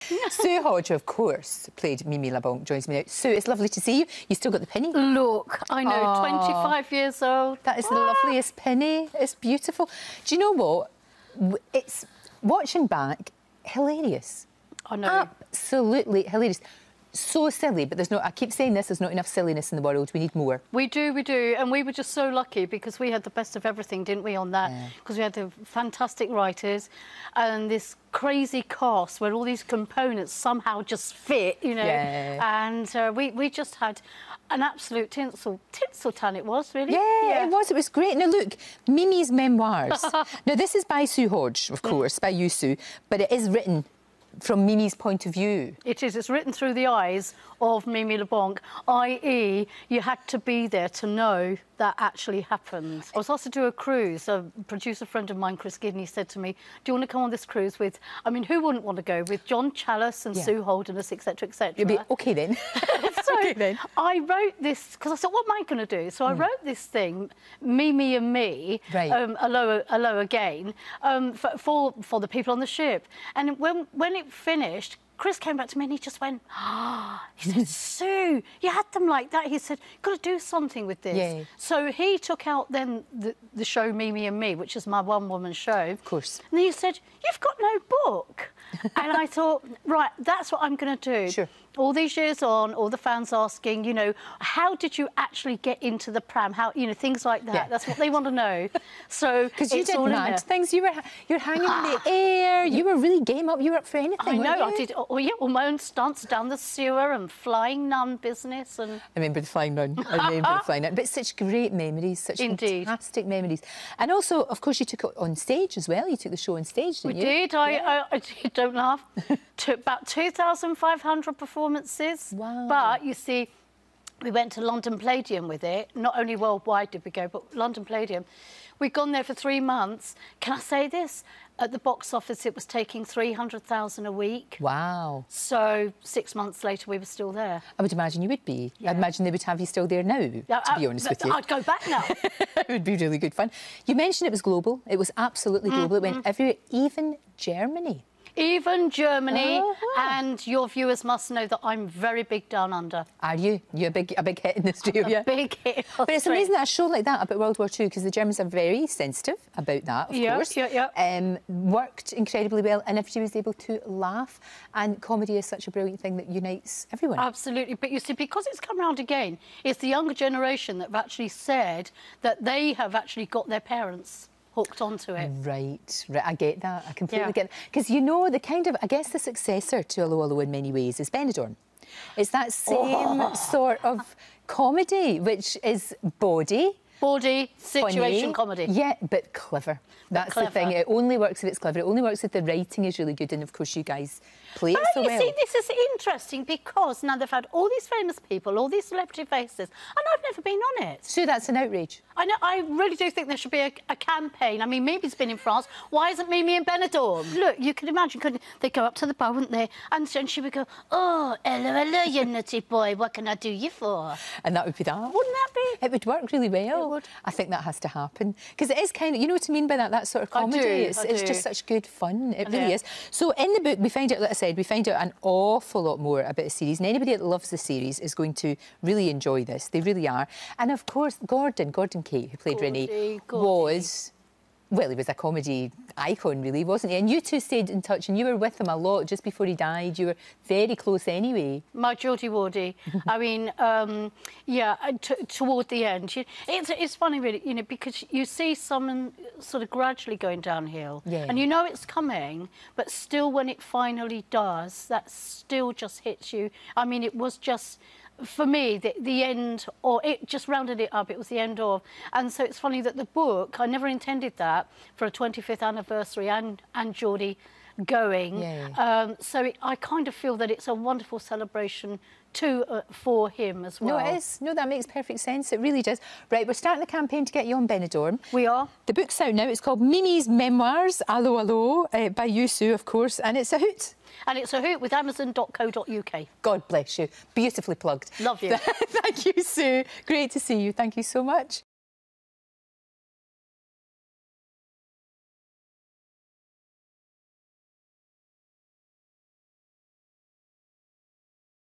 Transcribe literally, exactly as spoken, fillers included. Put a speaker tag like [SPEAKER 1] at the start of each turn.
[SPEAKER 1] Sue Hodge, of course, played Mimi LeBlanc, joins me now. Sue, it's lovely to see you. You still got the pinny?
[SPEAKER 2] Look, I know,
[SPEAKER 1] Aww.
[SPEAKER 2] twenty-five years old.
[SPEAKER 1] That is the loveliest pinny. It's beautiful. Do you know what? It's, watching back, hilarious.
[SPEAKER 2] I know.
[SPEAKER 1] Absolutely hilarious. So silly, but there's no, I keep saying this, there's not enough silliness in the world. We need more.
[SPEAKER 2] We do, we do. And we were just so lucky because we had the best of everything, didn't we, on that? Because yeah. we had the fantastic writers and this crazy cast where all these components somehow just fit, you know.
[SPEAKER 1] Yeah.
[SPEAKER 2] And uh, we, we just had an absolute tinsel, tinsel tan it was, really.
[SPEAKER 1] Yeah, yeah, it was. It was great. Now, look, Mimi's memoirs. Now, this is by Sue Hodge, of course, mm. by you, Sue, but it is written from Mimi's point of view. It is. It's written through the eyes of Mimi LeBlanc, that is you had to be there to know that actually happened. I was asked to do a cruise. A producer friend of mine, Chris Gidney, said to me, do you want to come on this cruise with, I mean, who wouldn't want to go with John Challis and yeah. Sue Holderness, et cetera, et cetera. You'll be, OK then. So okay, then. I wrote this, because I thought, what am I going to do? So I mm. wrote this thing, Mimi and Me, right. um, Allo, Allo again, um, for, for, for the people on the ship. And when, when it finished, Chris came back to me and he just went, ah, oh, he said, Sue, you had them like that. He said, you've got to do something with this. Yeah. So he took out then the, the show Mimi and Me, which is my one-woman show. Of course. And he said, you've got no book. And I thought, right, that's what I'm going to do. Sure. All these years on, all the fans asking, you know, how did you actually get into the pram? How, you know, things like that. Yeah. That's what they want to know. So because you did mad things, you were you're hanging in the air. You were really game up. You were up for anything. I know. I did. Oh yeah, all my own stunts down the sewer and flying nun business. And I remember the flying nun. I remember the flying nun. But such great memories, such Indeed. fantastic memories. And also, of course, you took it on stage as well. You took the show on stage, didn't
[SPEAKER 2] we
[SPEAKER 1] you?
[SPEAKER 2] We did. I, yeah. I, I did. Don't laugh. Took about two thousand five hundred performances. Wow. But, you see, we went to London Palladium with it. Not only worldwide did we go, but London Palladium. We'd gone there for three months. Can I say this? At the box office, it was taking three hundred thousand a week. Wow. So six months later, we were still there. I would imagine you would be. Yeah. I'd imagine they would have you still there now, yeah, to I, be honest with you. I'd go back now. It would be really good fun. You mentioned it was global. It was absolutely global. Mm-hmm. It went everywhere, even Germany. Even Germany, uh-huh. and your viewers must know that I'm very big down under. Are you? You're a big, a big hit in Australia. A big hit. But it's amazing that a show like that about World War Two, because the Germans are very sensitive about that, of yeah, course. Yeah, yeah, um, worked incredibly well, and everybody was able to laugh. And comedy is such a brilliant thing that unites everyone. Absolutely. But you see, because it's come round again, it's the younger generation that have actually said that they have actually got their parents hooked onto it. Right, right. I get that. I completely yeah. get it. Because, you know, the kind of, I guess the successor to Allo, Allo in many ways is Benidorm. It's that same oh. sort of comedy, which is bawdy. Bawdy, situation funny. comedy. Yeah, but clever. That's clever. the thing. It only works if it's clever. It only works if the writing is really good, and of course you guys play it so well. You see, this is interesting because now they've had all these famous people, all these celebrity faces, and I've never been on it. So that's an outrage. I know. I really do think there should be a, a campaign. I mean, Mimi's been in France. Why isn't Mimi in Benidorm? Look, you can imagine, couldn't they go up to the bar, wouldn't they? And, and she would go, oh, hello, hello, you nutty boy. What can I do you for? And that would be that. Wouldn't that be? It would work really well. It would. I think that has to happen because it is kind of, you know what I mean by that, that sort of comedy. I do, it's, I it's do. just such good fun. It I really do. is. So in the book, we find out, like I said, we find out an awful lot more about the series, and anybody that loves the series is going to really enjoy this. They really are. And of course, Gordon, Gordon Kate, who played Gordy, Renee, Gordy. was. Well, he was a comedy icon, really, wasn't he? And you two stayed in touch, and you were with him a lot just before he died. You were very close anyway. My Geordie Wardy. I mean, um, yeah, t toward the end. You, it's, it's funny, really, you know, because you see someone sort of gradually going downhill. Yeah. And you know it's coming, but still when it finally does, that still just hits you. I mean, it was just... For me, the, the end, or it just rounded it up, it was the end of. And so it's funny that the book, I never intended that for a twenty-fifth anniversary and, and Geordie going. Yeah. Um, so it, I kind of feel that it's a wonderful celebration too uh, for him as well. No, it is. No, that makes perfect sense. It really does. Right, we're starting the campaign to get you on Benidorm. We are. The book's out now. It's called Mimi's Memoirs, Allo, Allo, uh, by you, Sue, of course, and it's a hoot. And it's a hoot with amazon dot co dot U K. God bless you. Beautifully plugged. Love you. Thank you, Sue. Great to see you. Thank you so much.